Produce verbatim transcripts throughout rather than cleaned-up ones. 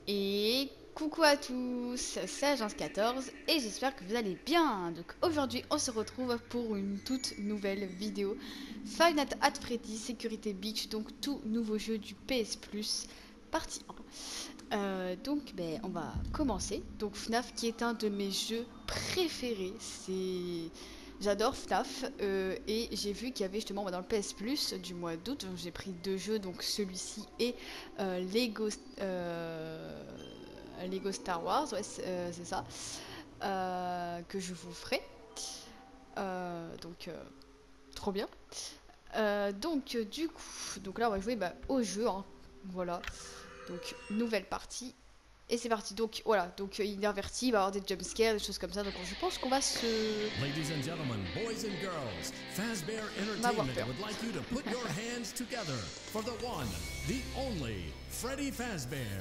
Et coucou à tous, c'est Agence quatorze et j'espère que vous allez bien. Donc aujourd'hui on se retrouve pour une toute nouvelle vidéo Five Nights at Freddy's Security Beach, donc tout nouveau jeu du P S Plus, partie un. Euh, donc ben, on va commencer. Donc F NAF qui est un de mes jeux préférés, c'est... J'adore F NAF euh, et j'ai vu qu'il y avait justement dans le P S Plus du mois d'août, j'ai pris deux jeux, donc celui-ci et euh, Lego, euh, Lego Star Wars, ouais c'est euh, c'est ça, euh, que je vous ferai. Euh, donc euh, trop bien. Euh, donc euh, du coup, donc là on va jouer bah, au jeu, hein. Voilà. Donc nouvelle partie. Et c'est parti, donc voilà, donc euh, il est inverti, il va y avoir des jumpscares, des choses comme ça, donc je pense qu'on va se... Ladies and gentlemen, boys and girls, Fazbear On va avoir Entertainment peur. would like you to put your hands together for the one, the only, Freddy Fazbear.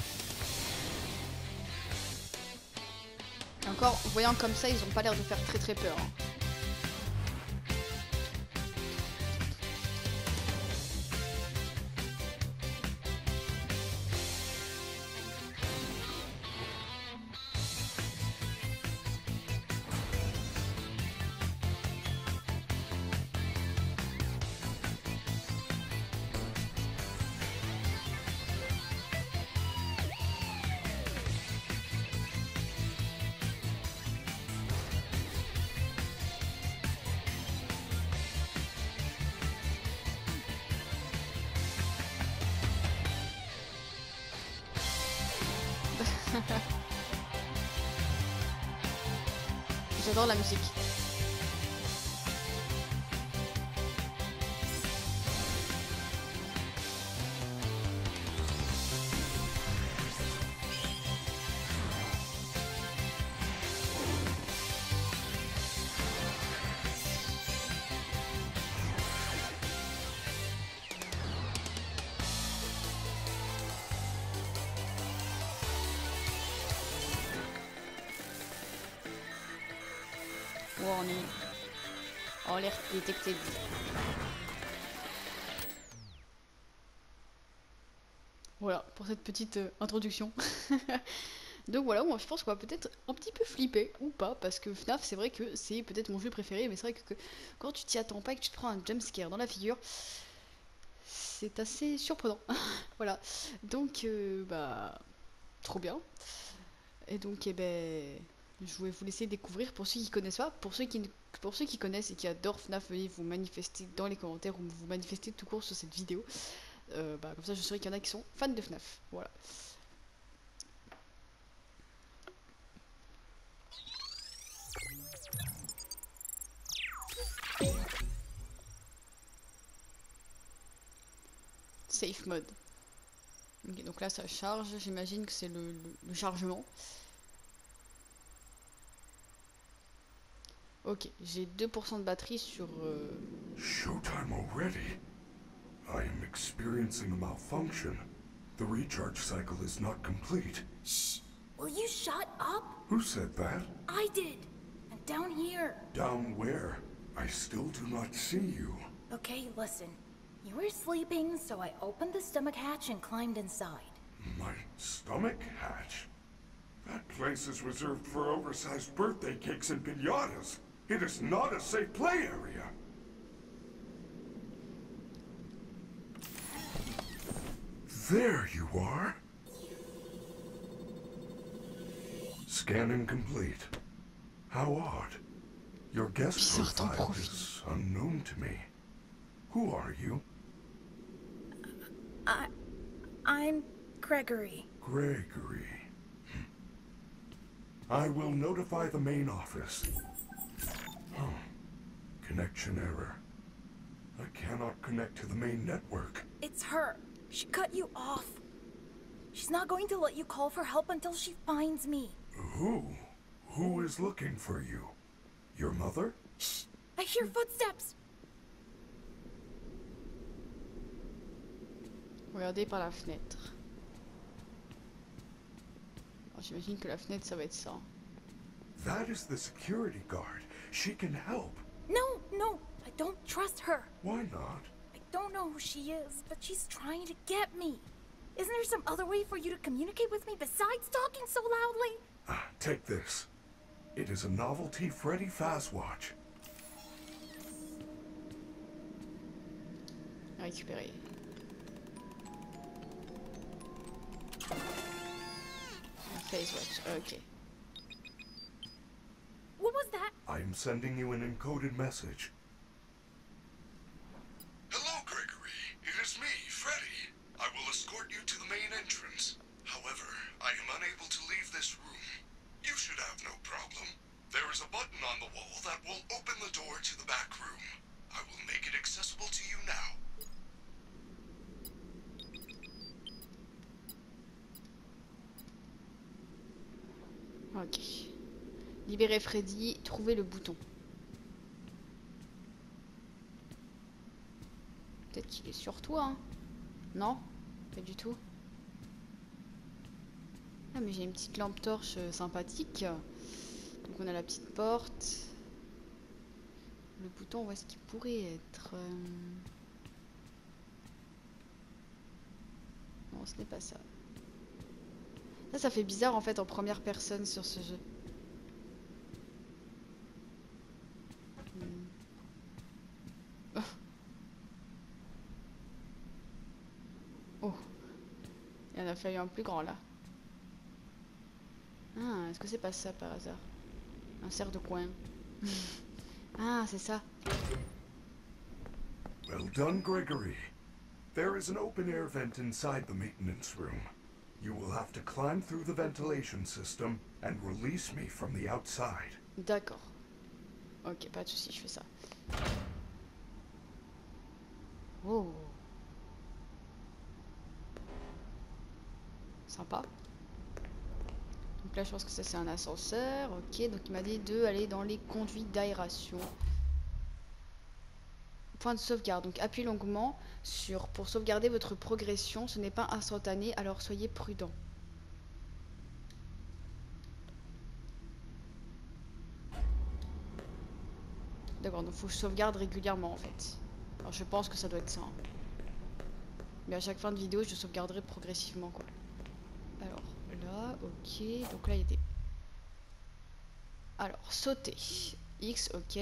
Et encore, voyant comme ça, ils ont pas l'air de faire très très peur, hein. J'adore la musique. Warning. Alerte détectée. Voilà, pour cette petite euh, introduction. Donc voilà, moi je pense qu'on va peut-être un petit peu flipper, ou pas, parce que F NAF, c'est vrai que c'est peut-être mon jeu préféré, mais c'est vrai que, que quand tu t'y attends pas et que tu te prends un jumpscare dans la figure, c'est assez surprenant. Voilà, donc euh, bah, trop bien. Et donc, eh ben, je vais vous laisser découvrir pour ceux qui connaissent pas, pour ceux qui, ne- pour ceux qui connaissent et qui adorent F NAF, veuillez vous manifester dans les commentaires ou vous manifester tout court sur cette vidéo. Euh, bah, comme ça, je saurai qu'il y en a qui sont fans de F NAF. Voilà. Safe mode. Ok, donc là, ça charge. J'imagine que c'est le, le- le chargement. Ok, j'ai deux pour cent de batterie sur... euh, Showtime already? I am experiencing a malfunction. The recharge cycle is not complete. Shh! Will you shut up? Who said that? I did! And down here. Down where? I still do not see you. Okay, listen. You were sleeping, so I opened the stomach hatch and climbed inside. My stomach hatch? That place is reserved for oversized birthday cakes and piñatas. It is not a safe play area. There you are. Scanning complete. How odd. Your guest Bizarre ton profile profil. is unknown to me. Who are you? I... I'm Gregory. Gregory. Hmm. I will notify the main office. Oh. Connection error. I cannot connect to the main network. It's her. She cut you off. She's not going to let you call for help until she finds me. Who? Who is looking for you? Your mother? Shh! I hear footsteps! Regardez par la fenêtre. Alors, j'imagine que la fenêtre, ça va être ça. That is the security guard. She can help. No, no! I don't trust her. Why not? I don't know who she is, but she's trying to get me. Isn't there some other way for you to communicate with me besides talking so loudly? Ah, take this. It is a novelty Freddy Fazwatch. Récupérer. Fazwatch, ok. What was that? I am sending you an encoded message. Hello, Gregory. It is me, Freddy. I will escort you to the main entrance. However, I am unable to leave this room. You should have no problem. There is a button on the wall that will open the door to the back room. I will make it accessible to you now. Ok. Libérer Freddy, trouver le bouton. Peut-être qu'il est sur toi, hein. Non? Pas du tout. Ah mais j'ai une petite lampe torche euh, sympathique. Donc on a la petite porte. Le bouton, où est-ce qu'il pourrait être? euh... Non, ce n'est pas ça. Ça, ça fait bizarre en fait en première personne sur ce jeu. Hmm. Oh. Il y en a fallu un plus grand là. Ah, est-ce que c'est pas ça par hasard? Un cerf de coin. Ah, c'est ça. Well done, Gregory. There is an open-air vent inside the maintenance room. You will have to climb through the ventilation system and release me from the outside. D'accord. Ok, pas de soucis, je fais ça. Oh. Sympa. Donc là, je pense que ça c'est un ascenseur. Ok, donc il m'a dit de aller dans les conduits d'aération. Point de sauvegarde. Donc appuyez longuement sur pour sauvegarder votre progression. Ce n'est pas instantané, alors soyez prudent. D'accord, donc il faut que je sauvegarde régulièrement en fait. Alors je pense que ça doit être ça. Hein. Mais à chaque fin de vidéo, je sauvegarderai progressivement quoi. Alors là, ok. Donc là il y a des... Alors, sauter. X, ok.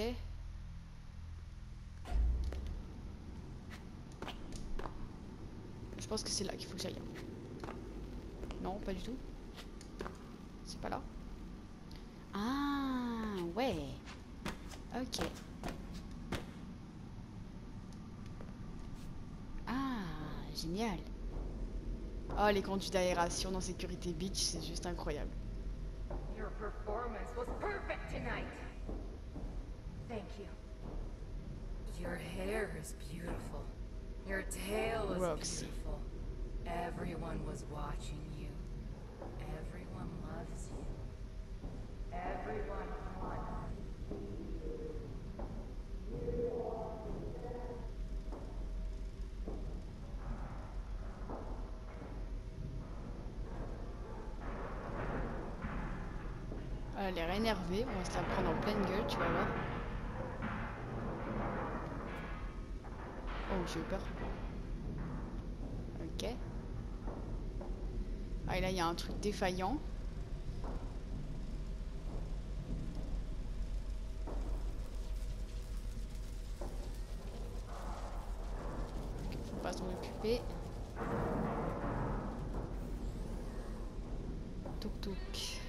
Je pense que c'est là qu'il faut que j'aille. Non, pas du tout. C'est pas là. Ah, ouais. Ok. Ah, génial. Oh, les conduits d'aération dans Security Beach, c'est juste incroyable. Your performance was perfect tonight. Thank you. Your hair is beautiful. Your tail is Roxy. beautiful. Everyone was watching you. Everyone loves you. Everyone wants Elle a l'air énervée, on va se la prendre en pleine gueule, tu vas voir. Oh, j'ai eu peur. Ok. Ah, et là, il y a un truc défaillant. Faut pas s'en occuper. Touk touk.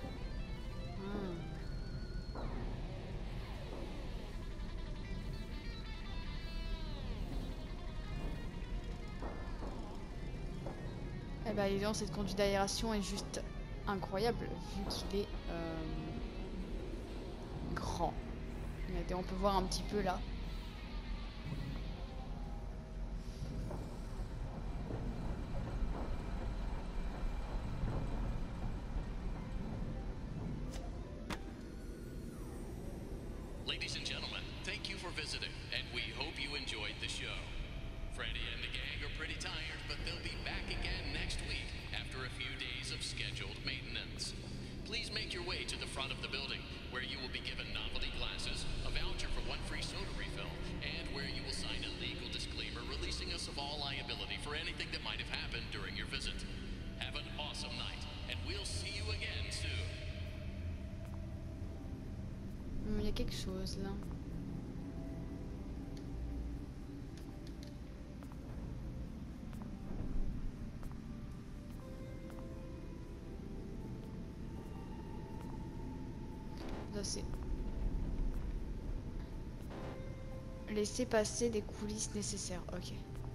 Hmm. Eh ben, évidemment, cette conduite d'aération est juste incroyable vu qu'il est euh, grand. Regardez, on peut voir un petit peu là. Ladies and gentlemen, thank you for visiting, and we hope you enjoyed the show. Freddy and the gang are pretty tired, but they'll be back again next week after a few days of scheduled maintenance. please make your way to the front of the building, where you will be given novelty glasses, a voucher for one free soda refill, and where you will sign a legal disclaimer releasing us of all liability for anything that might have happened during your visit. Have an awesome night, and we'll see you again soon. Il y a quelque chose là. Ça c'est laisser passer des coulisses nécessaires. Ok.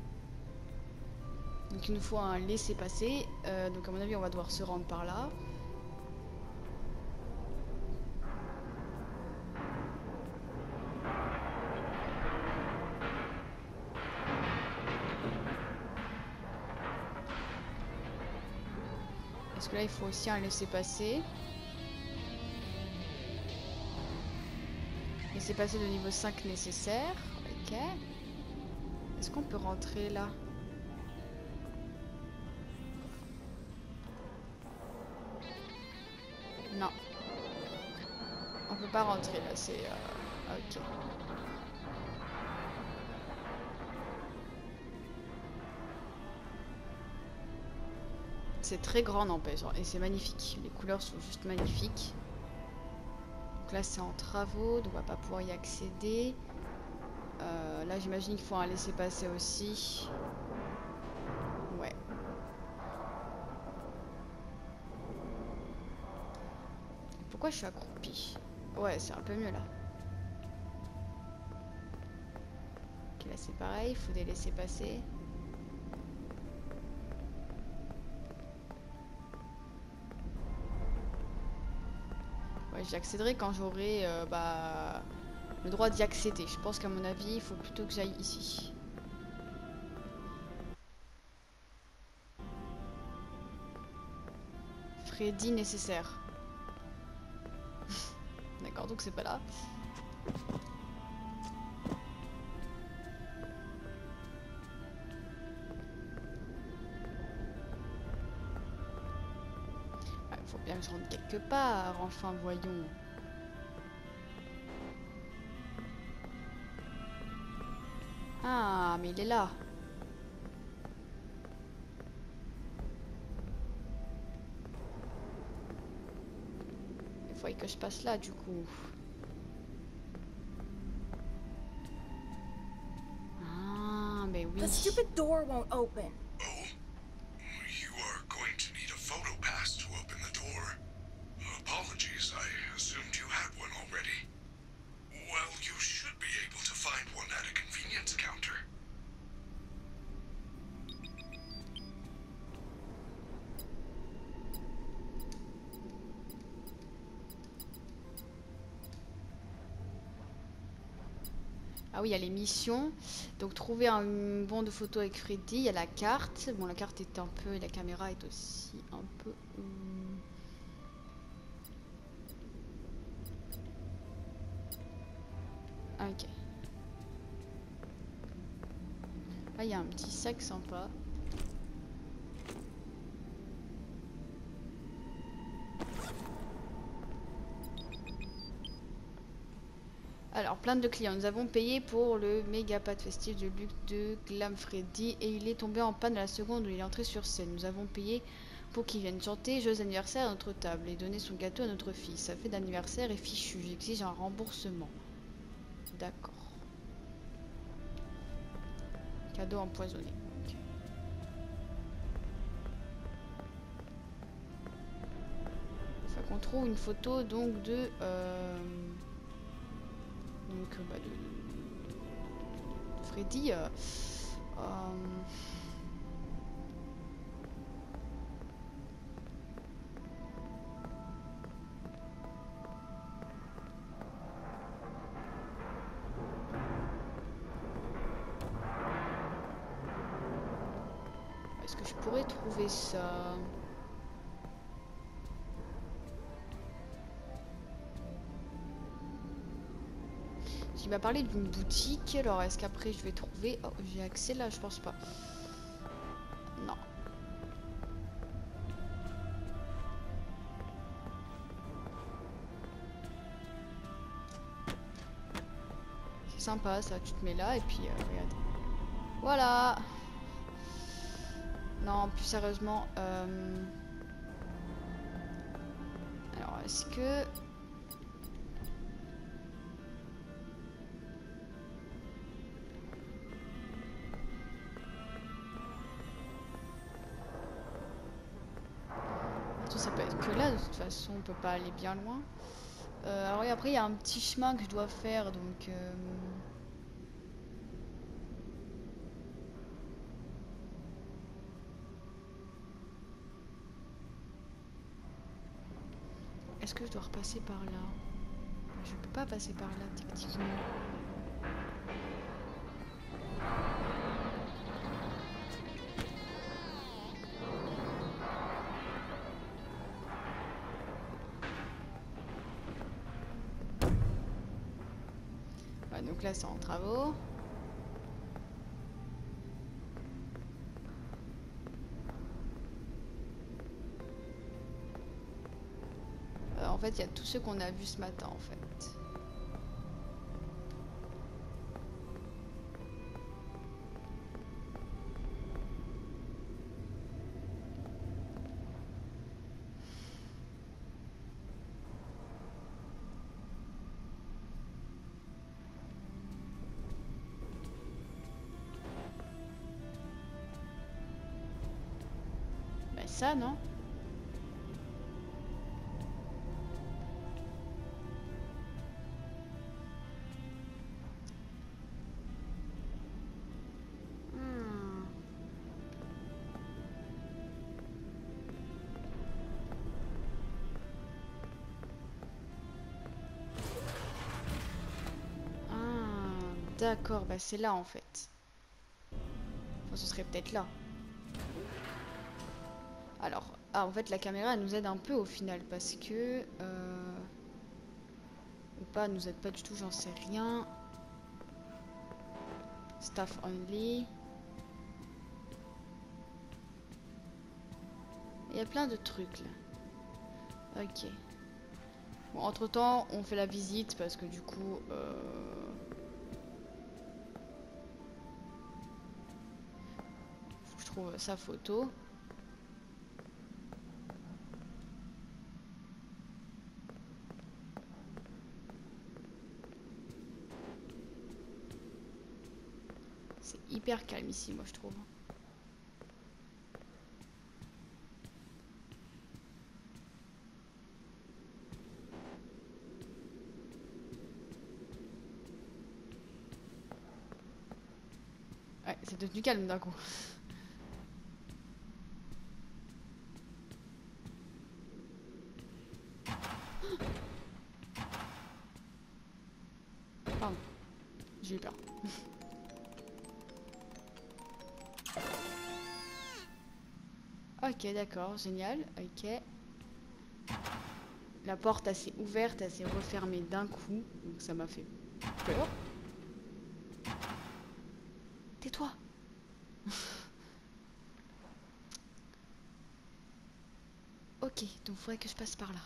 Donc il nous faut un laisser passer. Euh, donc à mon avis on va devoir se rendre par là. Parce que là il faut aussi un laisser passer. Laisser passer de niveau cinq nécessaire. Ok. Est-ce qu'on peut rentrer là? Non. On peut pas rentrer là, c'est... Euh... Ok. C'est très grand n'empêche, et c'est magnifique. Les couleurs sont juste magnifiques. Donc là c'est en travaux, donc on va pas pouvoir y accéder. Euh, là j'imagine qu'il faut un laisser passer aussi. Ouais. Pourquoi je suis accroupi? Ouais, c'est un peu mieux là. Ok, là c'est pareil, il faut des laisser passer. Ouais, j'y accéderai quand j'aurai euh, bah, le droit d'y accéder. Je pense qu'à mon avis, il faut plutôt que j'aille ici. Freddy nécessaire. D'accord, donc c'est pas là. Il faut bien que je rentre quelque part, enfin voyons. Ah, mais il est là. Il faudrait que je passe là du coup. Ah, mais oui. The stupid door won't open. Oh? You are going to need a photo pass to open the door. Apologies, I assumed you had one already. Well, you should be able to find one at a convenience counter. Ah oui, il y a les missions. Donc trouver un bon de photo avec Freddy. Il y a la carte. Bon, la carte est un peu... La caméra est aussi un peu... Hum... Ok. Là, il y a un petit sac sympa. Alors, plainte de clients. Nous avons payé pour le méga pâte festif de Luc de Glam Freddy et il est tombé en panne à la seconde où il est entré sur scène. Nous avons payé pour qu'il vienne chanter joyeux anniversaire à notre table et donner son gâteau à notre fille. Sa fête d'anniversaire est fichue. J'exige un remboursement. D'accord. Cadeau empoisonné. Okay. Faut qu'on trouve une photo donc de... Euh... Donc, bah, de, de Freddy. Euh, euh, Est-ce que je pourrais trouver ça? Il m'a parlé d'une boutique, alors est-ce qu'après je vais trouver... Oh, j'ai accès là, je pense pas. Non. sympa ça, tu te mets là et puis euh, regarde. Voilà. Non, plus sérieusement. Euh... Alors, est-ce que... Attends, ça peut être que là, de toute façon, on peut pas aller bien loin. Euh, alors, et après, il y a un petit chemin que je dois faire, donc... Euh... Est-ce que je dois repasser par là? Je peux pas passer par là, techniquement. Ouais, donc là, c'est en travaux. En fait, il y a tous ceux qu'on a vus ce matin, en fait. Ben ça, non? D'accord, bah c'est là en fait. Enfin, ce serait peut-être là. Alors, ah, en fait, la caméra elle nous aide un peu au final parce que. Euh... Ou pas, elle nous aide pas du tout, j'en sais rien. Staff only. Il y a plein de trucs là. Ok. Bon, entre temps, on fait la visite parce que du coup. Euh... sa photo. C'est hyper calme ici, moi je trouve. Ouais, c'est devenu calme d'un coup. Pardon, j'ai eu peur. Ok, d'accord, génial, ok. La porte elle s'est ouverte, elle s'est refermée d'un coup, donc ça m'a fait peur. Tais-toi. Ok, donc il faudrait que je passe par là.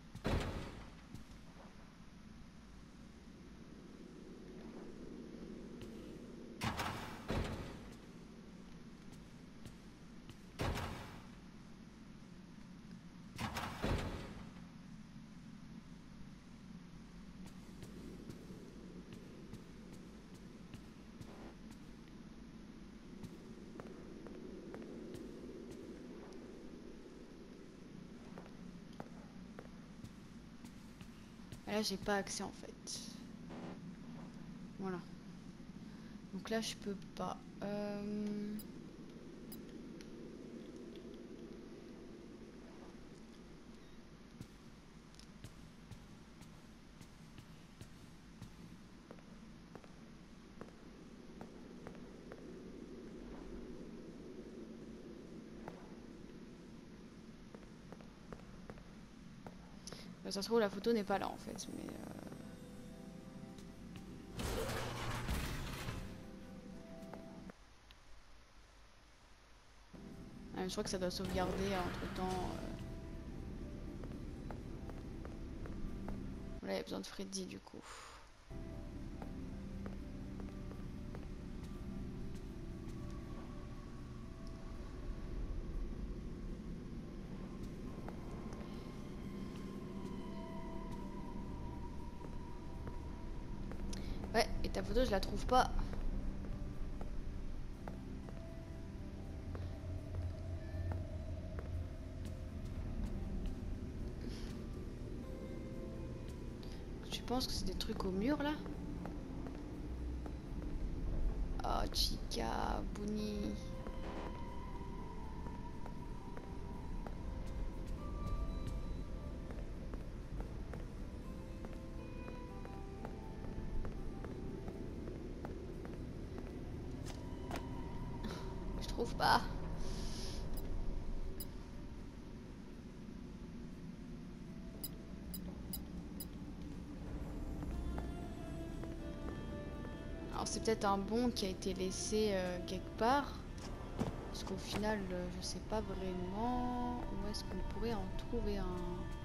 Là, j'ai pas accès en fait. Voilà. Donc là, je peux pas. Euh... Ça se trouve, la photo n'est pas là en fait, mais. Euh... Ah, je crois que ça doit sauvegarder entre temps. Euh... Voilà, il y a besoin de Freddy du coup. Ta photo, je la trouve pas. Tu penses que c'est des trucs au mur là? Oh, Chica, Bunny. Je trouve pas. Alors c'est peut-être un bon qui a été laissé euh, quelque part. Parce qu'au final, euh, je sais pas vraiment où est-ce qu'on pourrait en trouver un.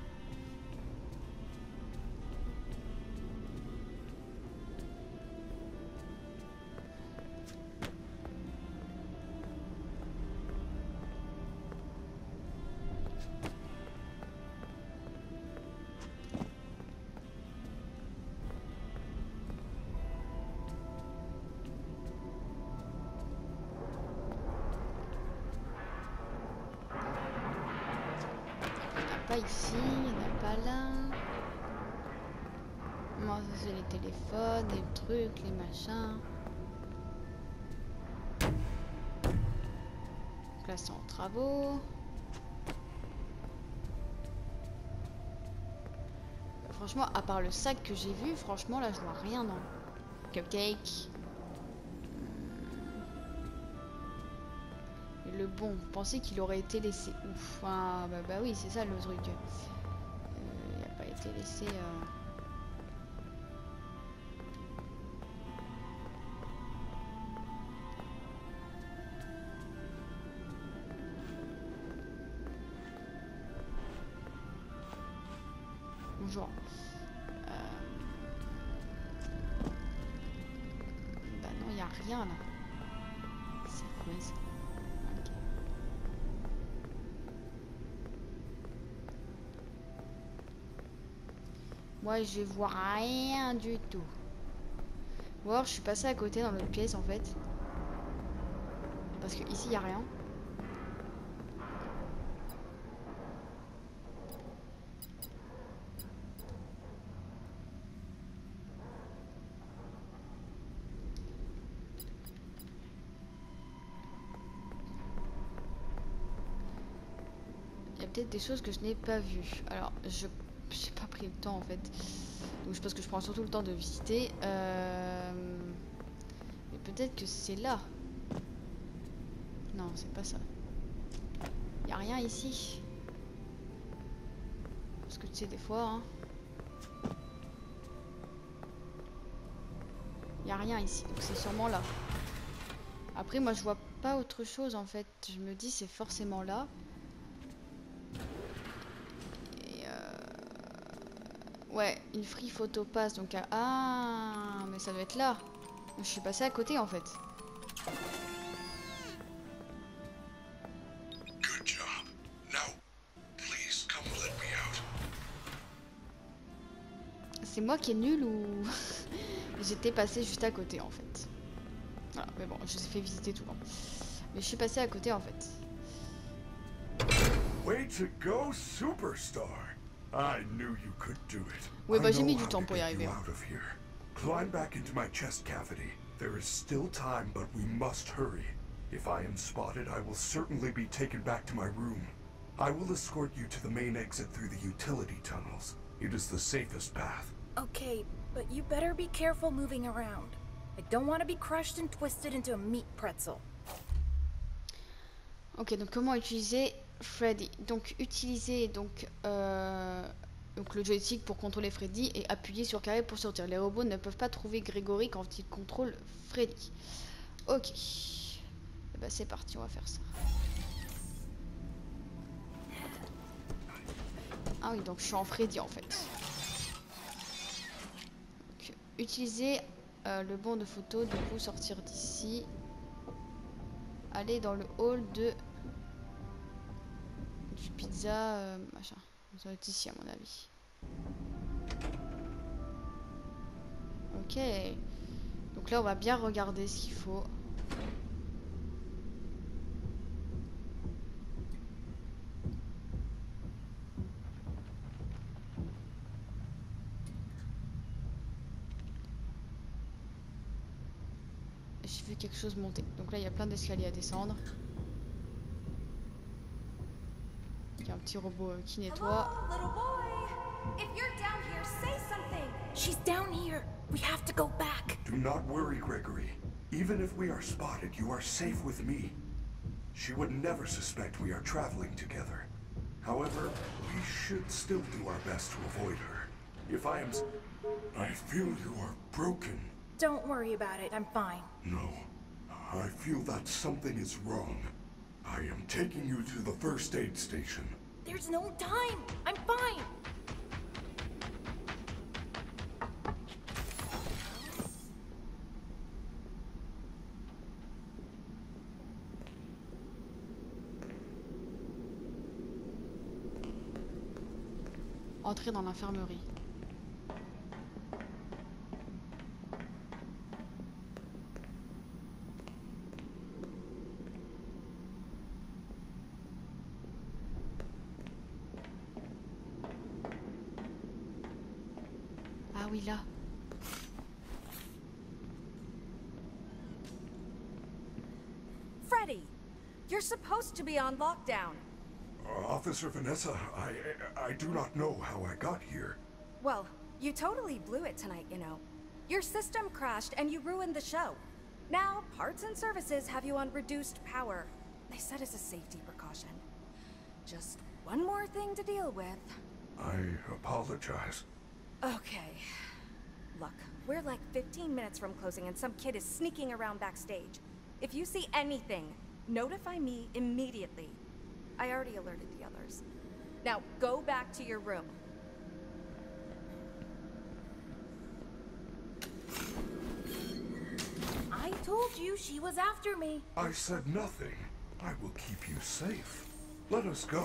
Pas ici, il n'y en a pas là. Non, ça c'est les téléphones, les trucs, les machins. Donc là c'est en travaux. Franchement, à part le sac que j'ai vu, franchement là je vois rien dans Cupcake. Le bon, vous pensez qu'il aurait été laissé où? Enfin, bah, bah oui, c'est ça le truc. Euh, il n'a pas été laissé. Euh... Bonjour. Euh... Bah non, il n'y a rien là. C'est quoi ça? Moi je vois rien du tout. Ou alors je suis passée à côté dans l'autre pièce en fait. Parce que ici il n'y a rien. Il y a peut-être des choses que je n'ai pas vues. Alors je j'ai pas pris le temps en fait. Donc je pense que je prends surtout le temps de visiter. Euh... Mais peut-être que c'est là. Non, c'est pas ça. Il n'y a rien ici. Parce que tu sais, des fois... Hein, il n'y a rien ici. Donc c'est sûrement là. Après, moi je vois pas autre chose en fait. Je me dis c'est forcément là. Ouais, une free photo passe donc à... Ah, mais ça doit être là. Je suis passée à côté en fait. Good job. Now, please come let me out. C'est moi qui est nul ou... J'étais passée juste à côté en fait. Voilà, mais bon, je vous ai fait visiter tout le temps. Mais je suis passée à côté en fait. Way to go, superstar. I knew you could do it. Oui, bah I j'ai mis know du how temps to pour y get arriver. you out of here. Climb back into my chest cavity. There is still time, but we must hurry. If I am spotted, I will certainly be taken back to my room. I will escort you to the main exit through the utility tunnels. It is the safest path. Okay, but you better be careful moving around. I don't want to be crushed and twisted into a meat pretzel. Ok, donc comment utiliser Freddy? Donc utiliser donc, euh, donc le joystick pour contrôler Freddy et appuyer sur carré pour sortir. Les robots ne peuvent pas trouver Grégory quand ils contrôlent Freddy. Ok. Et bah c'est parti, on va faire ça. Ah oui, donc je suis en Freddy en fait. Donc, utiliser euh, le bon de photo, du coup sortir d'ici. Aller dans le hall de du pizza euh, machin. Ça va être ici à mon avis. Ok. Donc là, on va bien regarder ce qu'il faut. J'ai vu quelque chose monter. Donc là, il y a plein d'escaliers à descendre. Il y a un petit robot euh, qui nettoie. Hello, little boy. If you're down here, say something. She's down here. We have to go back. Do not worry, Gregory. Even if we are spotted, you are safe with me. She would never suspect we are traveling together. However, we should still do our best to avoid her. If I am... s- I feel you are broken. Don't worry about it. I'm fine. No. I feel that something is wrong. I am taking you to the first aid station. There's no time. I'm fine. Entrer dans l'infirmerie. Ah oui, là. Freddy, you're supposed to be on lockdown. Uh, Officer Vanessa, I, I do not know how I got here. Well, you totally blew it tonight, you know. Your system crashed and you ruined the show. Now, parts and services have you on reduced power. They said as a safety precaution. Just one more thing to deal with. I apologize. Okay. Look, we're like fifteen minutes from closing and some kid is sneaking around backstage. If you see anything, notify me immediately. I already alerted the others. Now, go back to your room. I told you she was after me. I said nothing. I will keep you safe. Let us go.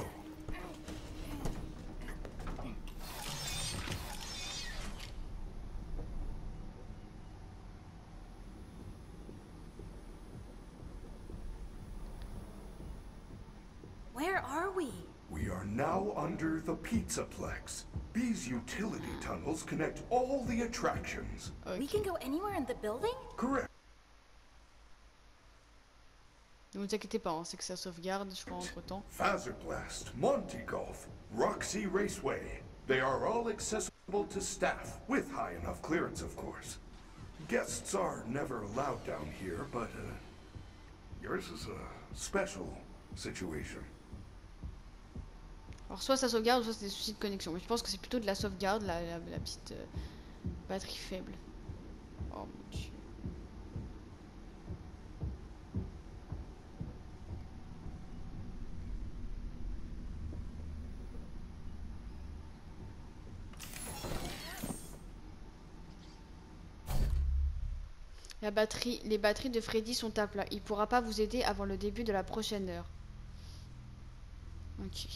Where are we? We are now under the Pizzaplex. These utility tunnels connect all the attractions. We can go anywhere in the building? Correct. Ne vous inquiétez pas, hein, c'est que ça sauvegarde, je crois, entre temps. Fazerblast, Monty Golf, Roxy Raceway. They are all accessible to staff, with high enough clearance, of course. Guests are never allowed down here, but uh, yours is a special situation. Alors, soit ça sauvegarde, soit c'est des soucis de connexion. Mais je pense que c'est plutôt de la sauvegarde, la, la, la petite euh, batterie faible. Oh mon dieu. La batterie, les batteries de Freddy sont à plat. Il pourra pas vous aider avant le début de la prochaine heure. Ok.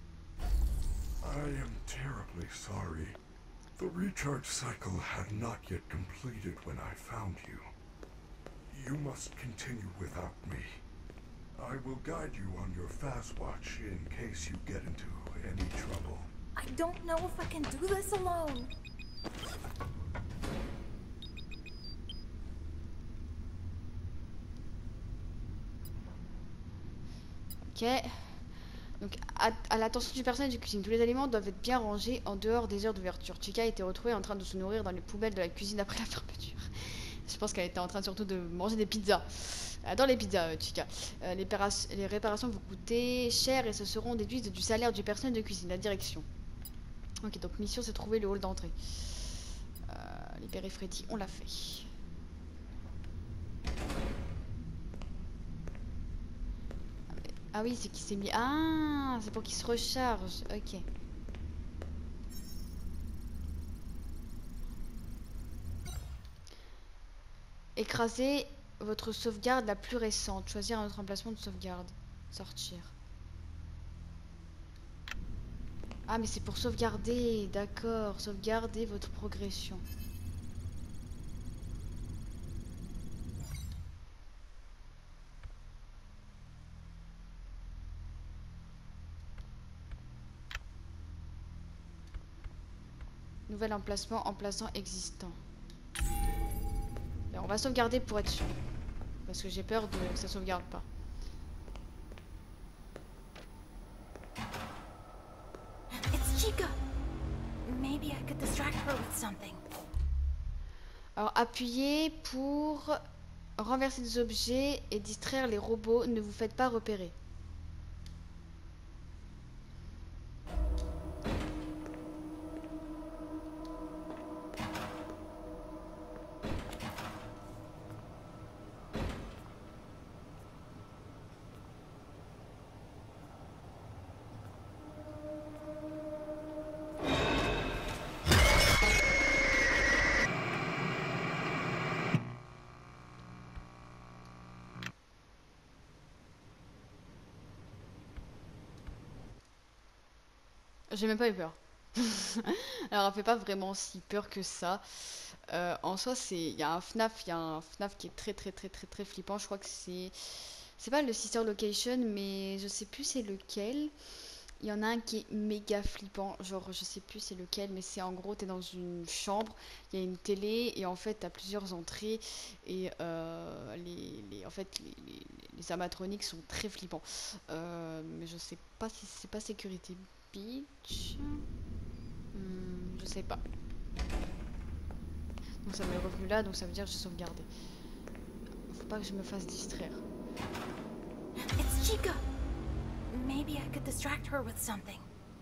I am terribly sorry. The recharge cycle had not yet completed when I found you. You must continue without me. I will guide you on your fast watch in case you get into any trouble. I don't know if I can do this alone. Ok. Donc, à, à l'attention du personnel de cuisine, tous les aliments doivent être bien rangés en dehors des heures d'ouverture. Chica a été retrouvée en train de se nourrir dans les poubelles de la cuisine après la fermeture. Je pense qu'elle était en train surtout de manger des pizzas. Elle adore les pizzas, euh, Chica. Euh, les, les réparations vont coûter cher et ce seront déduites du salaire du personnel de cuisine, la direction. Ok, donc mission c'est trouver le hall d'entrée. Euh, libérer Freddy, on l'a fait. Ah oui, c'est qu'il s'est mis... Ah, c'est pour qu'il se recharge. Ok. Écraser votre sauvegarde la plus récente. Choisir un autre emplacement de sauvegarde. Sortir. Ah, mais c'est pour sauvegarder. D'accord. Sauvegarder votre progression. Nouvel emplacement, emplaçant existant. Et on va sauvegarder pour être sûr. Parce que j'ai peur de que ça sauvegarde pas. It's Chica. Maybe I could distract her with something. Alors appuyez pour renverser des objets et distraire les robots. Ne vous faites pas repérer. J'ai même pas eu peur. Alors, elle fait pas vraiment si peur que ça. Euh, en soi, c'est, il y a un FNAF, il y a un FNAF qui est très très très très très flippant. Je crois que c'est, c'est pas le Sister Location, mais je sais plus c'est lequel. Il y en a un qui est méga flippant, genre je sais plus c'est lequel, mais c'est en gros t'es dans une chambre, il y a une télé et en fait t'as plusieurs entrées et euh, les, les, en fait les, les, les animatroniques sont très flippants. Euh, mais je sais pas si c'est pas Security Beach. Hmm, je sais pas. Donc ça m'est revenu là, donc ça veut dire que j'ai sauvegardé. Faut pas que je me fasse distraire. It's Chica. Maybe I could distract her with something.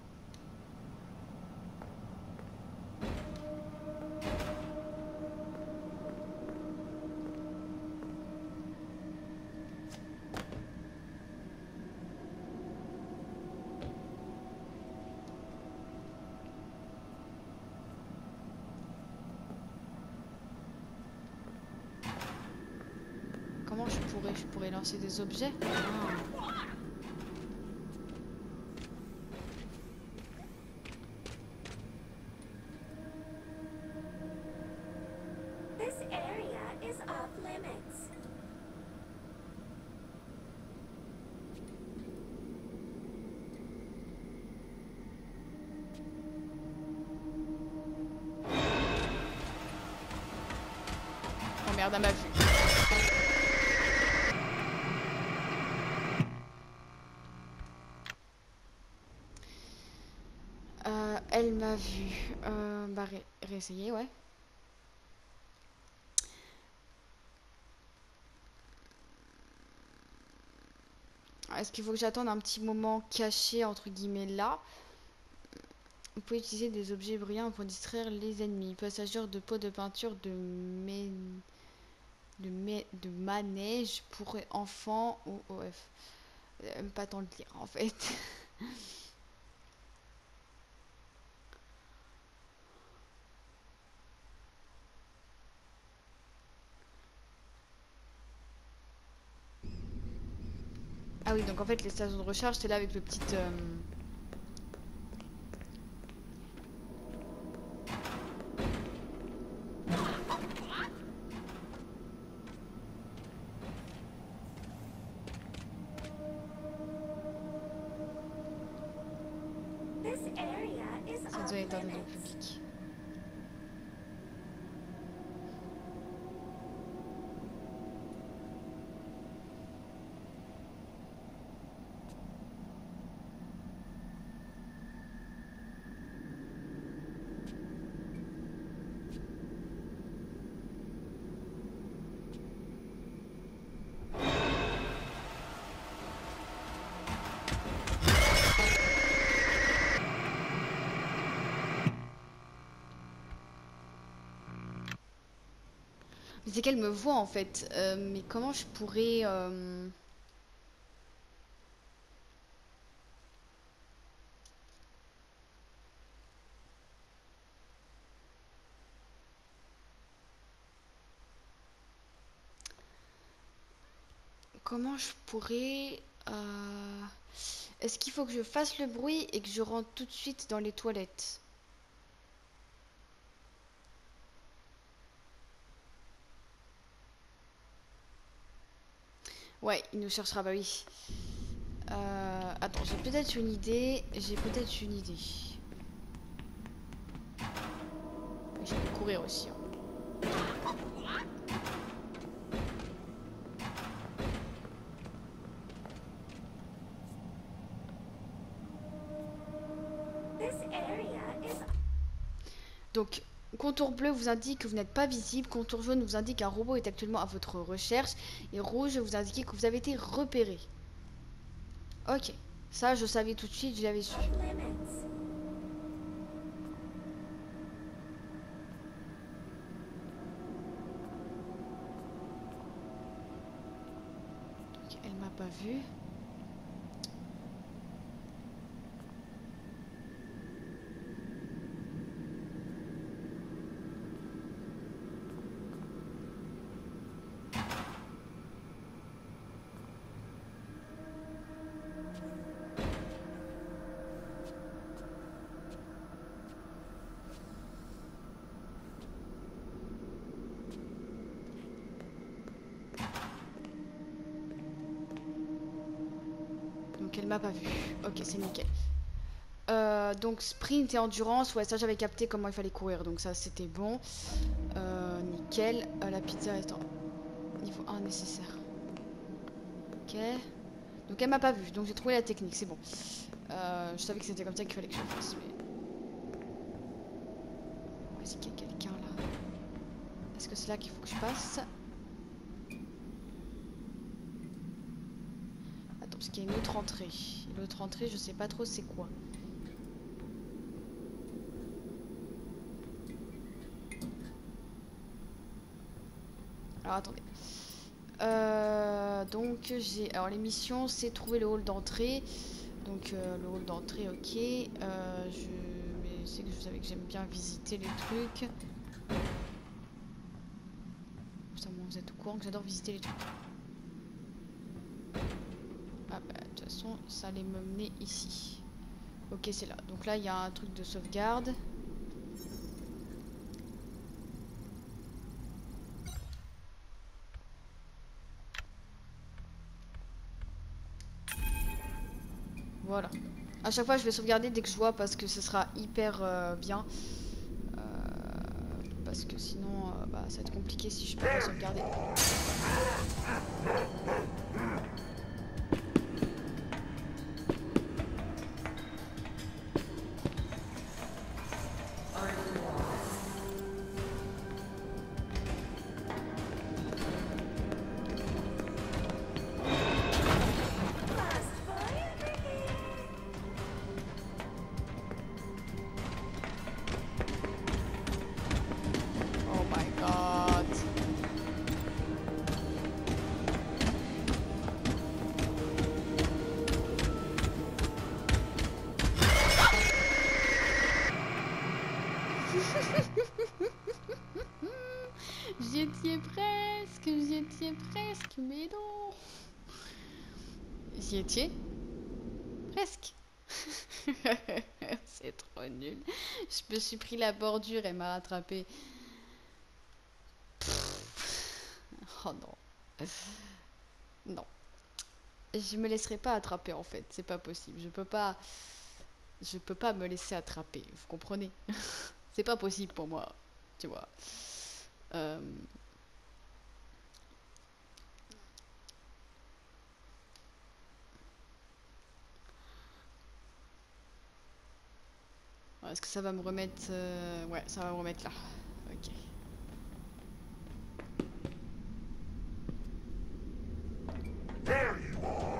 Comment je pourrais, je pourrais lancer des objets? Ah. Oh merde, elle m'a vu. Euh, elle m'a vu. Euh, bah, ré réessayer, ouais. Est-ce qu'il faut que j'attende un petit moment caché, entre guillemets, là? Vous pouvez utiliser des objets brillants pour distraire les ennemis. Passagers de pots de peinture de, mé... de, mé... de manège pour enfants ou O F. J'aime pas tant le lire, en fait. Ah oui, donc en fait les stations de recharge c'est là avec le petit euh... cette zone est dans le public. C'est qu'elle me voit en fait, euh, mais comment je pourrais... Euh... Comment je pourrais... Euh... Est-ce qu'il faut que je fasse le bruit et que je rentre tout de suite dans les toilettes? Ouais, il nous cherchera, bah oui. Euh, attends, j'ai peut-être une idée. J'ai peut-être une idée. Je peux courir aussi. Hein. Donc, contour bleu vous indique que vous n'êtes pas visible, contour jaune vous indique qu'un robot est actuellement à votre recherche, et rouge vous indique que vous avez été repéré. Ok, ça je savais tout de suite, je l'avais su. Donc, elle m'a pas vu. Elle m'a pas vu. Ok, c'est nickel. Euh, donc sprint et endurance, ouais, ça j'avais capté comment il fallait courir, donc ça c'était bon. Euh, nickel. Euh, la pizza est en niveau un nécessaire. Ok. Donc elle m'a pas vu, donc j'ai trouvé la technique, c'est bon. Euh, je savais que c'était comme ça qu'il fallait que je le fasse, mais... Est-ce qu'il y a quelqu'un là? Est-ce que c'est là qu'il faut que je passe? Parce qu'il y a une autre entrée. L'autre entrée, je sais pas trop c'est quoi. Alors attendez. Euh, donc j'ai. Alors les missions, c'est trouver le hall d'entrée. Donc euh, le hall d'entrée, ok. Euh, je. Mais c'est que vous savez que j'aime bien visiter les trucs. Ça, vous êtes au courant que j'adore visiter les trucs. Ah bah de toute façon ça allait me mener ici. Ok, c'est là. Donc là il y a un truc de sauvegarde. Voilà. À chaque fois je vais sauvegarder dès que je vois parce que ce sera hyper euh, bien. Euh, parce que sinon euh, bah, ça va être compliqué si je peux pas sauvegarder. J'y étais presque, j'y étais presque, mais non. J'y étais presque. C'est trop nul. Je me suis pris la bordure, elle m'a rattrapé. Oh non. Non. Je me laisserai pas attraper en fait, c'est pas possible. Je peux pas. Je peux pas me laisser attraper, vous comprenez? C'est pas possible pour moi, tu vois. Euh... Est-ce que ça va me remettre... Euh... Ouais, ça va me remettre là. Ok. There you are.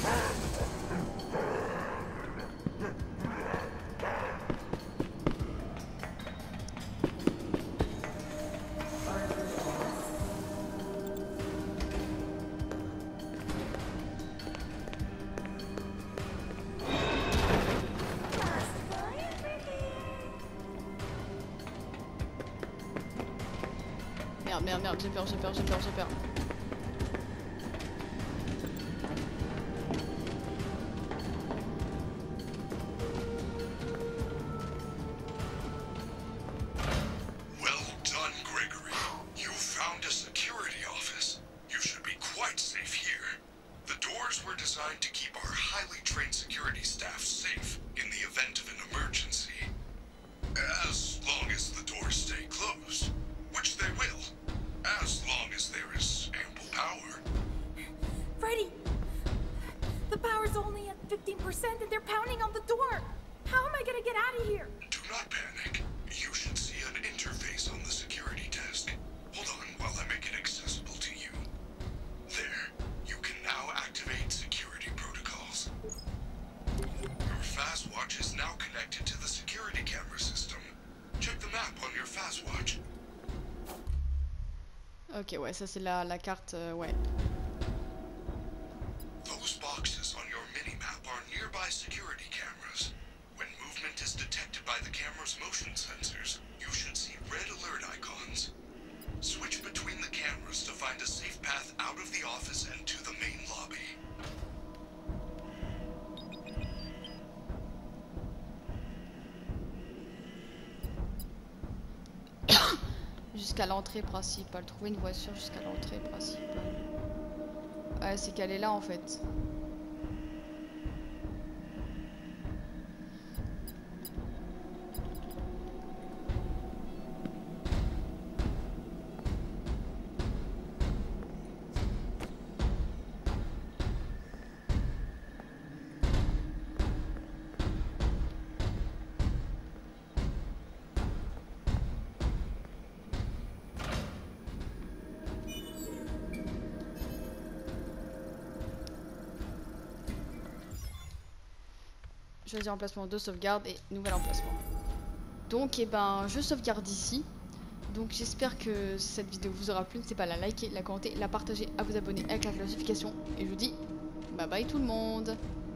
Merde, merde, merde, j'ai peur, j'ai peur, j'ai peur, j'ai peur. Well done, Gregory. You found a security office. You should be quite safe here. The doors were designed to keep our highly trained security staff safe in the event of an emergency. As long as the doors stay closed. security camera system. Check the map on your Fazwatch. Ok, ouais, ça c'est la, la carte, euh, ouais. Those boxes on your mini-map are nearby security cameras. When movement is detected by the camera's motion sensors, you should see red alert icons. Switch between the cameras to find a safe path out of the office and to the main lobby. Jusqu'à l'entrée principale. Trouver une voiture jusqu'à l'entrée principale. Ouais, c'est qu'elle est là en fait. Choisir emplacement de sauvegarde et nouvel emplacement. Donc et eh ben je sauvegarde ici. Donc j'espère que cette vidéo vous aura plu. N'hésitez pas à la liker, la commenter, la partager, à vous abonner avec la notification. Et je vous dis bye bye tout le monde.